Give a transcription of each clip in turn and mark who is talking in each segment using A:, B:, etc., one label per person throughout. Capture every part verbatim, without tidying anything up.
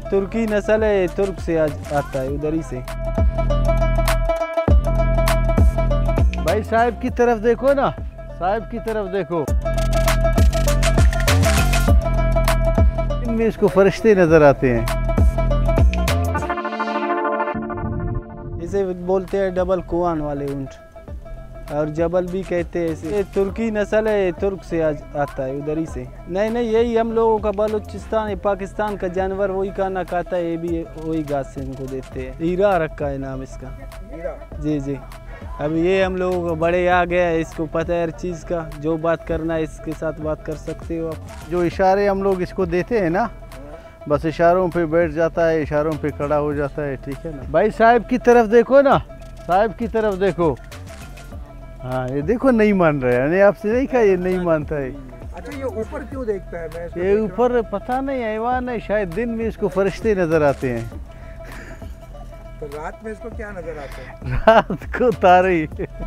A: तुर्की नस्ल है, तुर्क से आता है, उधर ही से।
B: भाई साहब की तरफ देखो ना, साहब की तरफ देखो, इनमें इसको फरिश्ते नजर आते हैं।
A: इसे बोलते हैं डबल कुआन वाले ऊंट, और जबल भी कहते हैं इसे। ये तुर्की नस्ल है, तुर्क से आता है, उधर ही से। नहीं नहीं, यही हम लोगों का बलूचिस्तान, पाकिस्तान का जानवर वही खाना खाता है, ये भी वही घास से इनको देते हैं। हीरा रखा है नाम इसका। जी जी। अब ये हम लोगों को बड़े आ गया है, इसको पता है हर चीज़ का, जो बात करना है इसके साथ बात कर सकते हो आप।
B: जो इशारे हम लोग इसको देते हैं ना, बस इशारों पे बैठ जाता है, इशारों पे खड़ा हो जाता है, ठीक है ना। भाई साहब की तरफ देखो ना, साहब की तरफ देखो। हाँ ये देखो, नहीं मान रहा है, आपसे नहीं कहा, ये नहीं मानता है।
C: अच्छा, ये ऊपर क्यों देखता है? मैं
B: ये ऊपर पता नहीं, हैवान है शायद, दिन में इसको फरिश्ते नजर आते हैं।
C: तो रात में इसको क्या नजर आता है?
B: रात को तारे।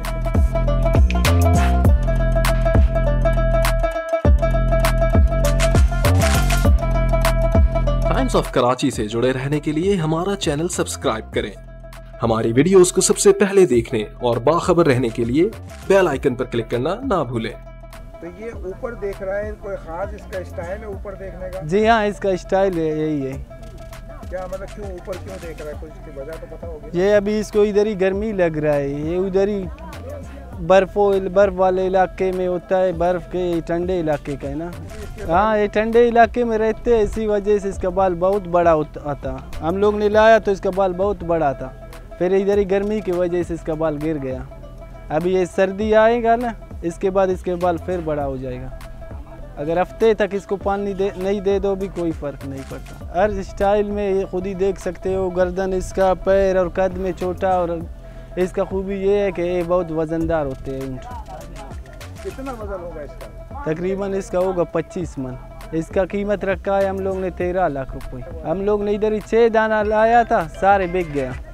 D: टाइम्स ऑफ कराची से जुड़े रहने के लिए हमारा चैनल सब्सक्राइब करें। हमारी वीडियोस को सबसे पहले देखने और बाखबर रहने के लिए बेल आइकन पर क्लिक करना ना भूलें।
C: तो ये ऊपर देख रहा है, कोई खास इसका स्टाइल है ऊपर देखने का?
A: जी हाँ, इसका स्टाइल है, यही है।
C: क्या मतलब, क्यों ऊपर क्यों देख रहा है? कुछ इसकी वजह तो पता होगी।
A: ये अभी इसको इधर ही गर्मी लग रहा है, ये उधर ही बर्फो बर्फ वाले इलाके में होता है, बर्फ के ठंडे इलाके का है ना। हाँ, ये ठंडे इलाके में रहते हैं, इसी वजह से इसका बाल बहुत बड़ा आता। हम लोग ने लाया तो इसका बाल बहुत बड़ा था, फिर इधर ही गर्मी की वजह से इसका बाल गिर गया। अभी ये सर्दी आएगा ना, इसके बाद इसके बाल फिर बड़ा हो जाएगा। अगर हफ्ते तक इसको पानी दे नहीं दे दो भी कोई फ़र्क नहीं पड़ता। हर स्टाइल में ये खुद ही देख सकते हो, गर्दन इसका, पैर और कद में छोटा, और इसका खूबी ये है कि ये बहुत वज़नदार होते हैं ऊँट।
C: कितना वजन होगा इसका?
A: तकरीबन इसका होगा पच्चीस मन। इसका कीमत रखा है हम लोग ने तेरह लाख रुपए। हम लोग ने इधर ही छः दाना लाया था, सारे बिक गया।